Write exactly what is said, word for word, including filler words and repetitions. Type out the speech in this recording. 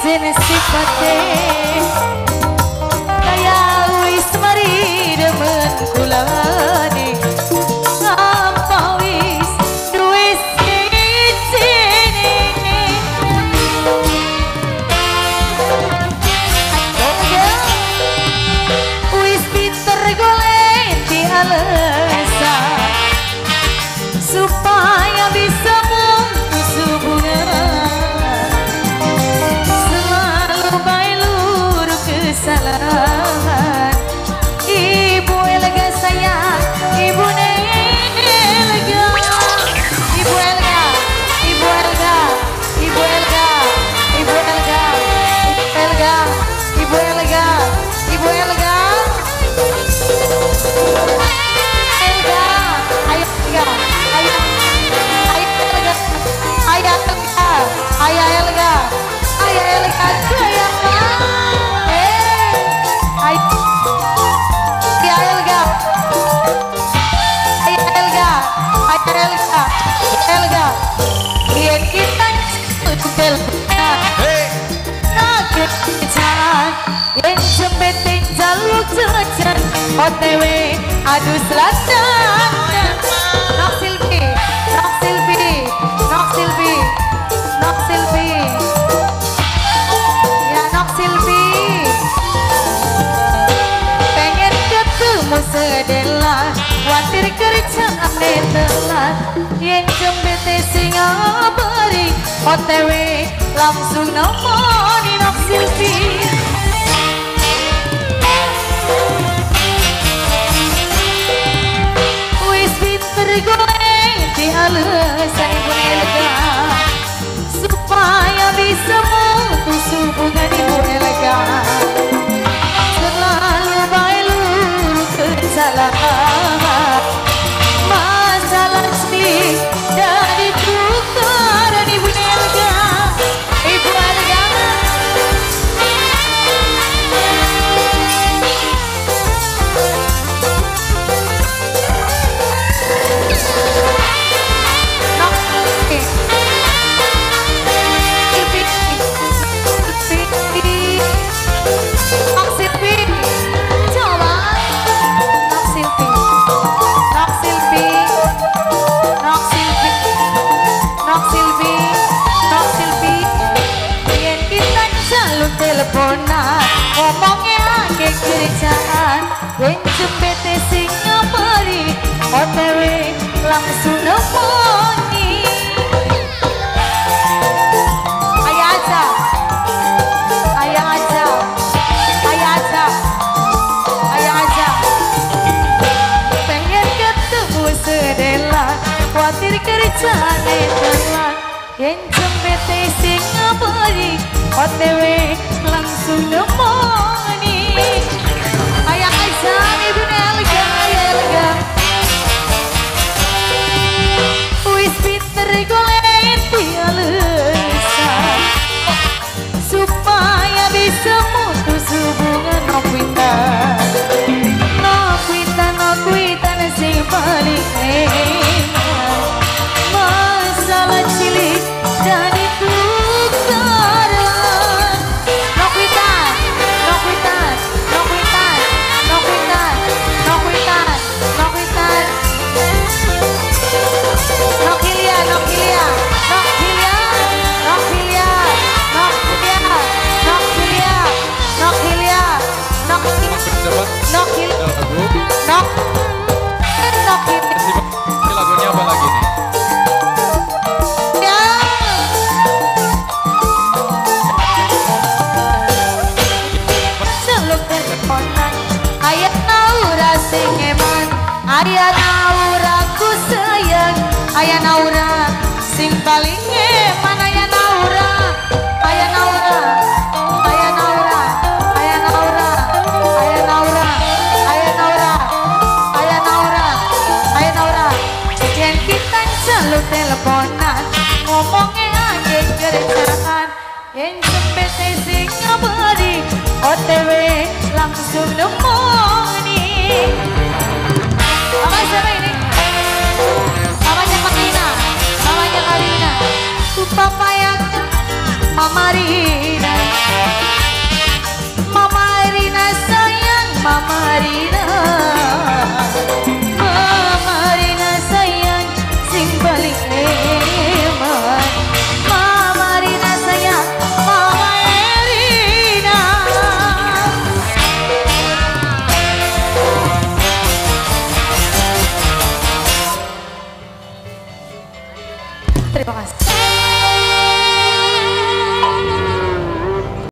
ijen sifate kaya wis mari demen kulane apa wis duwe sijine wis pinter golek di alasan supaya bisa mutus hubungan selalu bailur kesalahan ibu Elga sayang ibu Elga ibu Elga ibu Elga ibu Elga ibu Elga Elga ibu Elga ibu Elga Elga ayo Elga ayo ayo Elga ayo Elga ayo Elga sayang eh ayo ya Elga ayo Elga ayo Elga Elga yen kita utel nak jalan yen jembete jaluk jajan O T W aduh selatan nok Silvi nok Silvi nok Silvi nok Silvi ya nok Silvi pengen ketemu sedelah khawatir kerjaan telat yang jembete singa beri O T W langsung nomoni nok Silvi golek di alasan ibu Elga supaya bisa mutus hubungan ibu Elga selalu bailur kesalahan masalah sendiri dari tukaran ibu Elga ibu Elga teleponan ngomongnya ke kerjaan yang jembete singa beri O T W langsung nemoni ayo aja ayo aja ayo aja ayo aja pengen ketemu sedelah khawatir kerjaan telat yang jembete singa beri O T W langsung nemoni ayah Aisyah ibu Elga ayah Elga wis pinter golek di alasan supaya bisa mutus hubungan Nokwita Nokwita Nokwita sing paling enak masalah cilik jadi tukaran Nokwitan Nokwitan Nokwitan Nokwitan Nokwitan Nokwitan Nokhilia Nokhilia Nokhilia Nokhilia Nokhilia Nokhilia Nokhilia Nokhilia Nokhilia Nok Nokhilia lagunya apa lagi nih? Ayah Naura sing eman ayah Naura ku sayang ayah Naura sing paling eman ayah Naura ayah Naura ayah Naura ayah Naura ayah Naura ayah Naura ayah Naura ayah Naura yang kita selalu teleponan ngomongnya aja kerjaan yang jembete sing beri O T W langsung nemoni Mama siapa ini? mamanya Karina mamanya Karina Papa yang Mama Ri